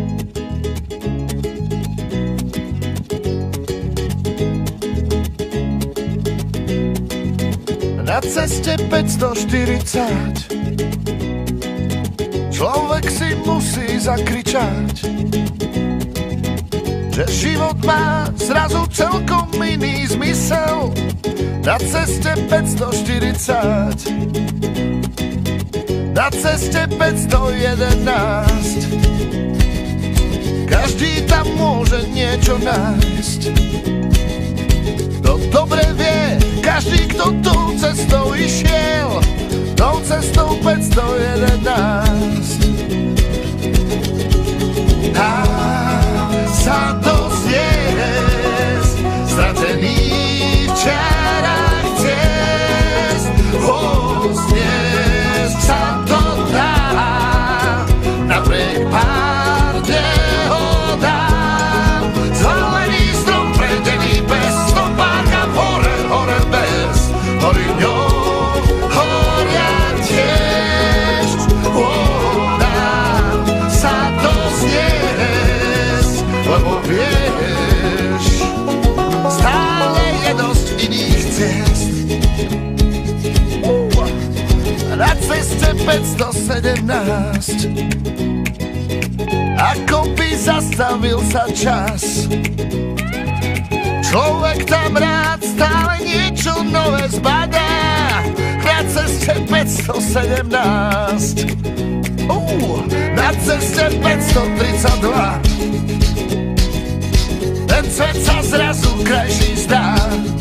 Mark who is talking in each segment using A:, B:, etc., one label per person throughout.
A: Na ceste 540 človek si musí zakričať, že život má zrazu celkom iný zmysel. Na ceste 540, na ceste 511, každý tam môže niečo nájsť. To dobre vie každý, kto tou cestou išiel, tou cestou 511. A sa to zniesť, stratený v čarách ciest, zniesť sa to dá, napriek pár nehodám. Zelený strom predený bez stopáka, hore, hore bez, hory ňou horia tiež. Dá sa to zniesť, lebo vieš, stále je dosť iných ciest. Na ceste 517 ako by zastavil sa čas. Človek tam rád stále niečo nové zbadá. Na ceste 517, na ceste 532, ten svet sa zrazu krajší zdá.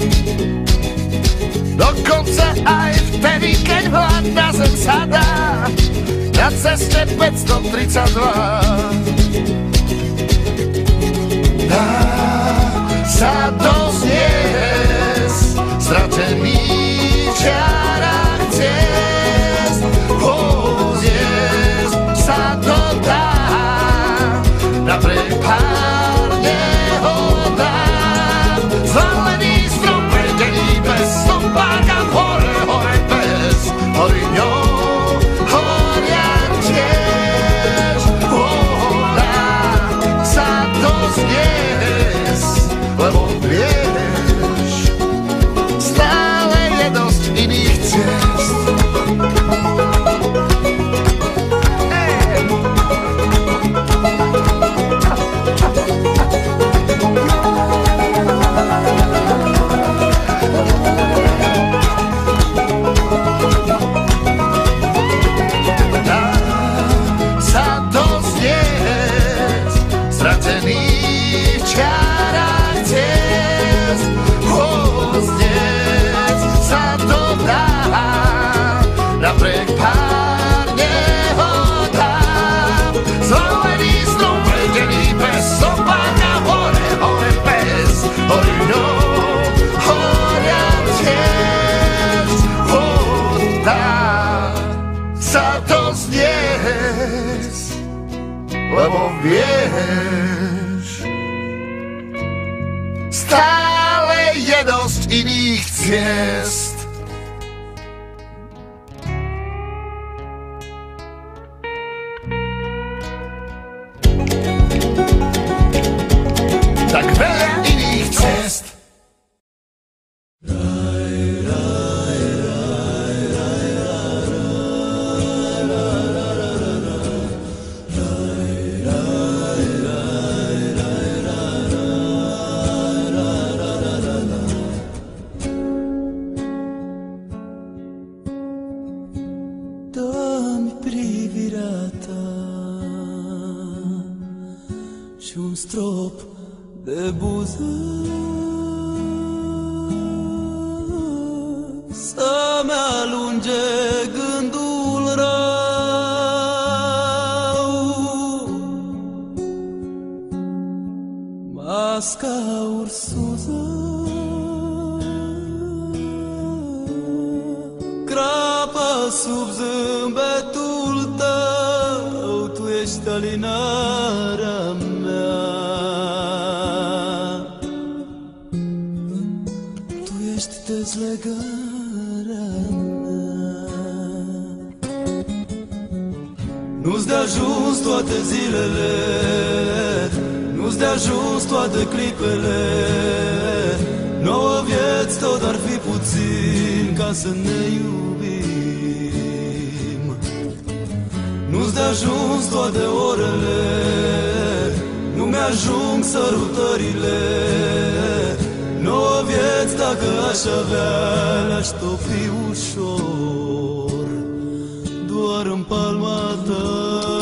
A: Dokonca aj vtedy, keď hlad na zem sadá. Na ceste 532 dá sa to zniesť, stratený v čarách ciest. Zniesť sa to dá, napriek pár nehodám. Zvalený strom predený bez stopáka, hore, hore bez, hory ňou horia tiež. Dá sa to zniesť, lebo vieš, stále je dosť iných ciest. Napriek pár nehodám, zvolený strom predený bez stopáka, hore, hore bez, hory ňou horia tiež. Dá sa to zniesť, lebo vieš, stále je dosť iných ciest. Tak veľa iných ciest.
B: Dă-mi privirea ta și un strop de buză să-mi alunge gândul rău. Masca ursuză crapă sub zâmbetul tău, tu ești alinarea mea. Tu ești dezlegarea mea. Nu-ți de ajuns toate zilele, nu-ți de ajuns toate clipele. 9 vieți tot ar fi puțin ca să ne iubim. Nu-ți de ajuns toate orele, nu mi-ajung sărutările. 9 vieți dacă aș avea, le-aș topi ușor doar în palma ta.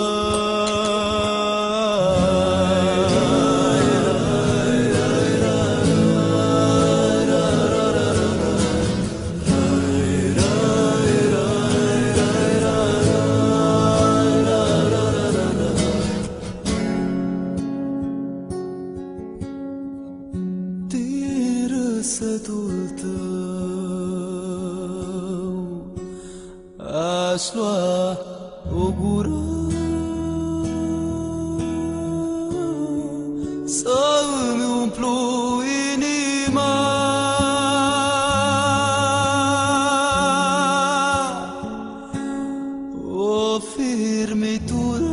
B: Răsătul tău aș lua o gură să îmi umplu inima. O firmitură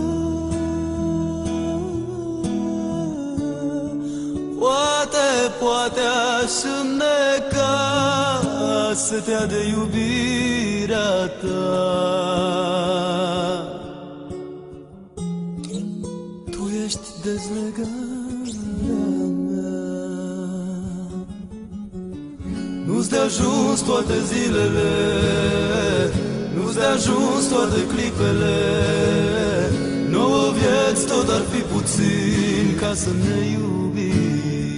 B: poate aș înneca setea de iubirea ta. Tu ești dezlegarea mea. Nu-ți de ajuns toate zilele, nu-ți de ajuns toate clipele. 9 vieți tot ar fi puțin ca să ne iubim.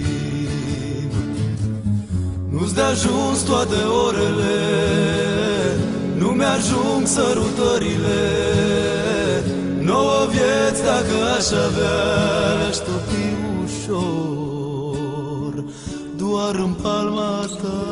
B: Nu-ți de ajuns toate orele, nu mi-ajung sărutările. 9 vieți dacă aș avea, le-aș topi ușor doar în palma ta.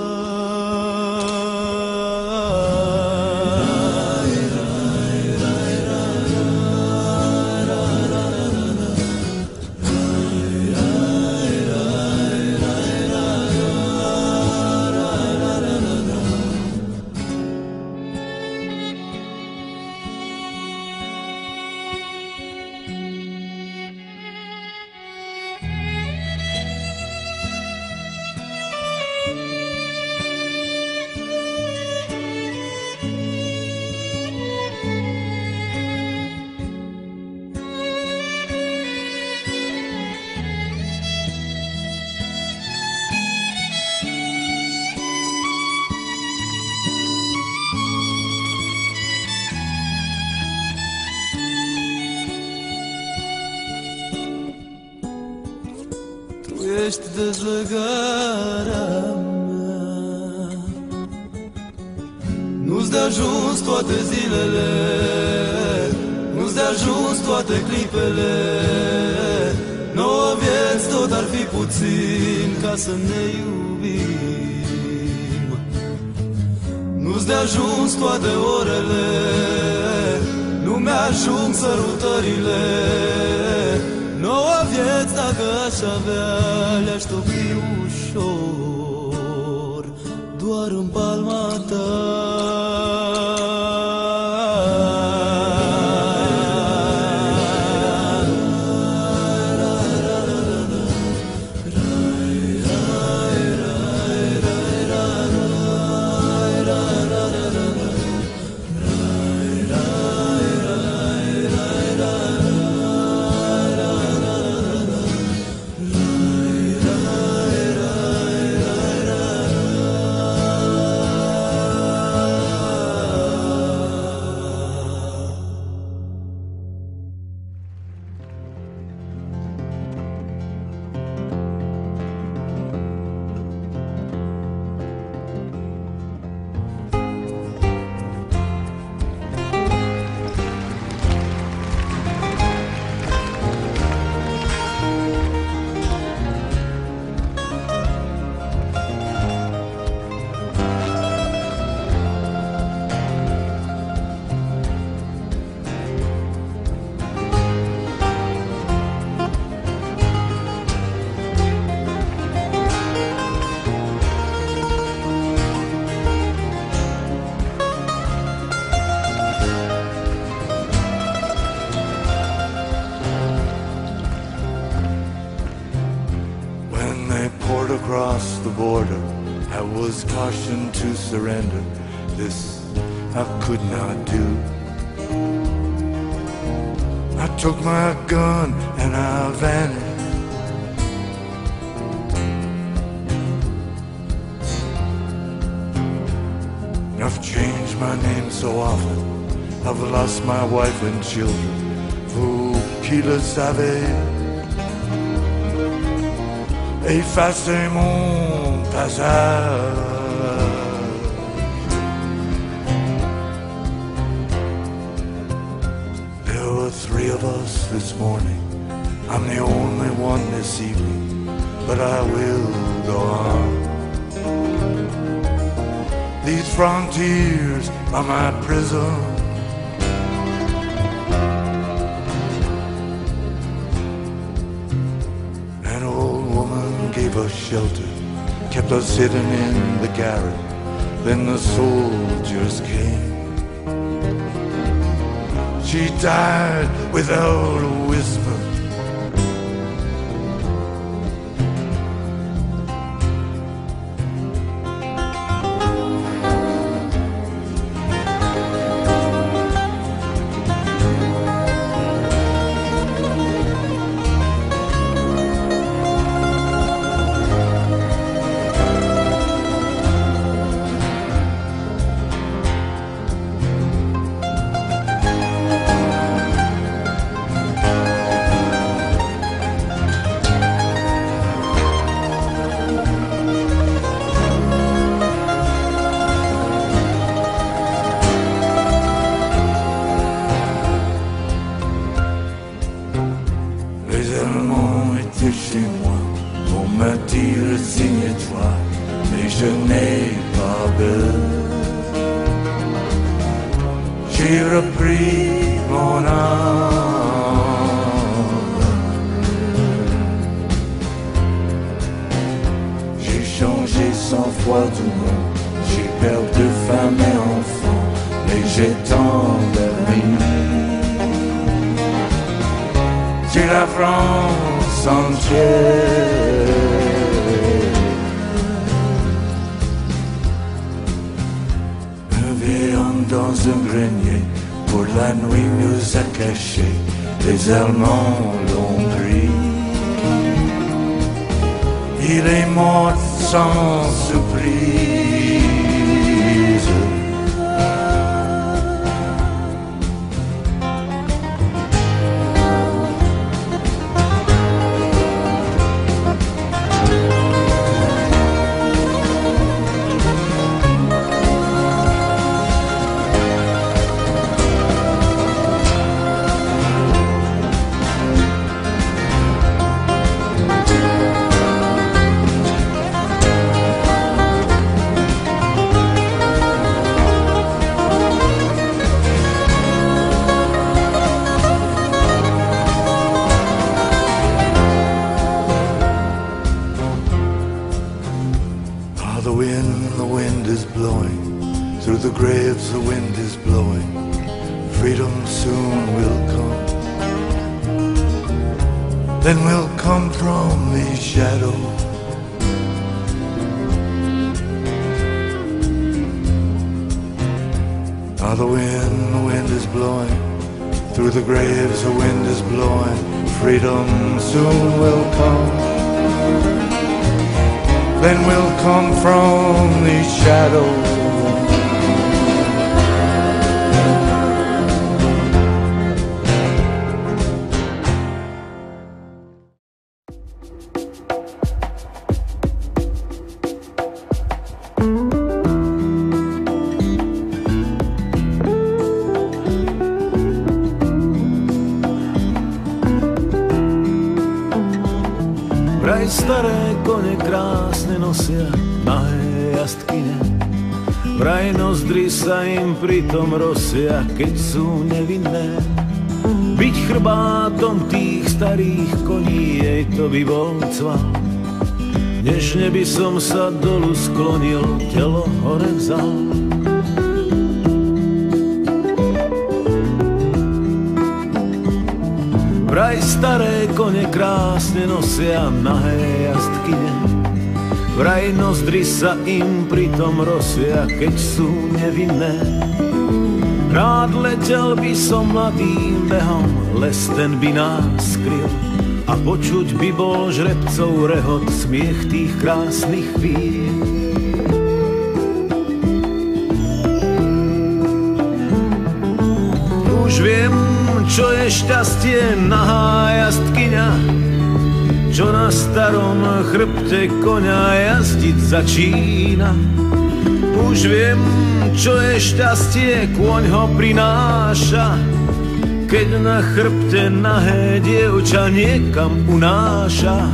B: Ești dezlegarea mea. Nu-ți de ajuns toate zilele, nu-ți de ajuns toate clipele. 9 vieți tot ar fi puțin ca să ne iubim. Nu-ți de ajuns toate orele, nu mi-ajung sărutările. 9 vieți dacă aș avea, le-aș topi ușor doar în palma ta.
C: was cautioned to surrender. This I could not do. I took my gun and I vanished. I've changed my name so often. I've lost my wife and children. Vous qui le savez, effacez mon passage. There were 3 of us this morning. I'm the only one this evening, but I will go on. These frontiers are my prison. An old woman gave us shelter, kept us hidden in the garret. Then the soldiers came. She died without a whisper. J'ai repris mon âme. J'ai changé 100 fois de nom. J'ai perdu femme et enfant, mais j'ai tant d'amis. C'est la France entière. Dans un grenier, pour la nuit nous a cachés, les Allemands l'ont pris. Il est mort sans surprise. The wind is blowing, through the graves the wind is blowing. Freedom soon will come, then we'll come from these shadows. The wind is blowing, through the graves the wind is blowing. Freedom soon will come, then we'll come from these shadows.
B: Vraj staré kone krásne nosia nahé jastkine, vraj nozdry sa im pritom rosia, keď sú nevinné. Byť chrbátom tých starých koní, jej to by bol cvak. Dnešne by som sa dolu sklonil, telo hore vzal. Vraj staré kone krásne nosia nahé jastkine,
D: Vraj nozdry sa im pritom rozvia, keď sú nevinné. Rád letel by som mladým behom, les ten by nás skryl a počuť by bol žrebcov rehot, smiech tých krásnych chvíľ. Už viem, čo je šťastie, nahá jazdkyňa, čo na starom chrbte koňa jazdiť začína. Už viem, čo je šťastie, kôň ho prináša, keď na chrbte nahé dievča niekam unáša.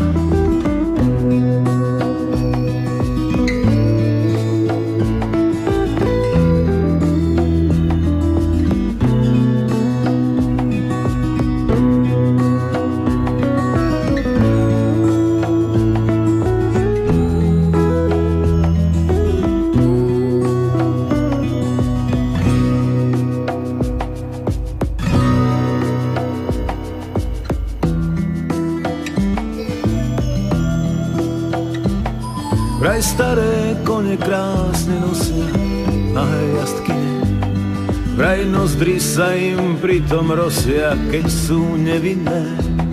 D: Vraj staré kone krásne nosia nahé jazdkyne, vraj nozdry sa im pritom rozvia, keď sú nevinné.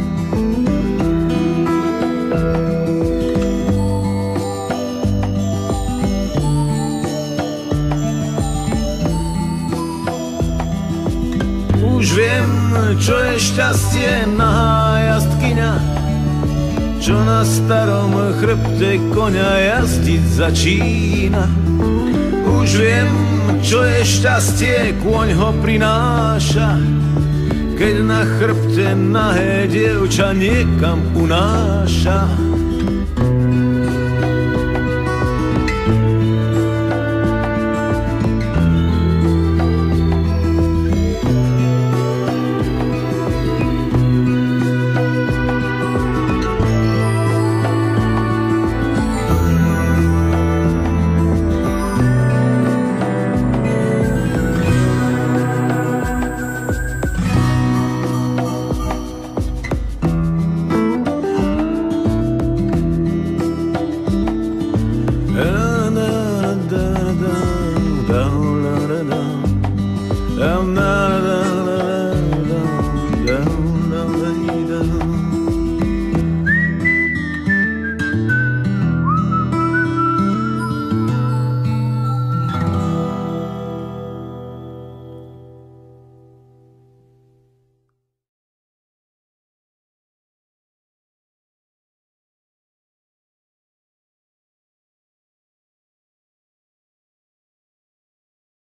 D: Už viem, čo je šťastie, nahá jazdkyňa, čo na starom chrbte koňa jazdiť začína. Už viem, čo je šťastie, kôň ho prináša, keď na chrbte nahé dievča niekam unáša.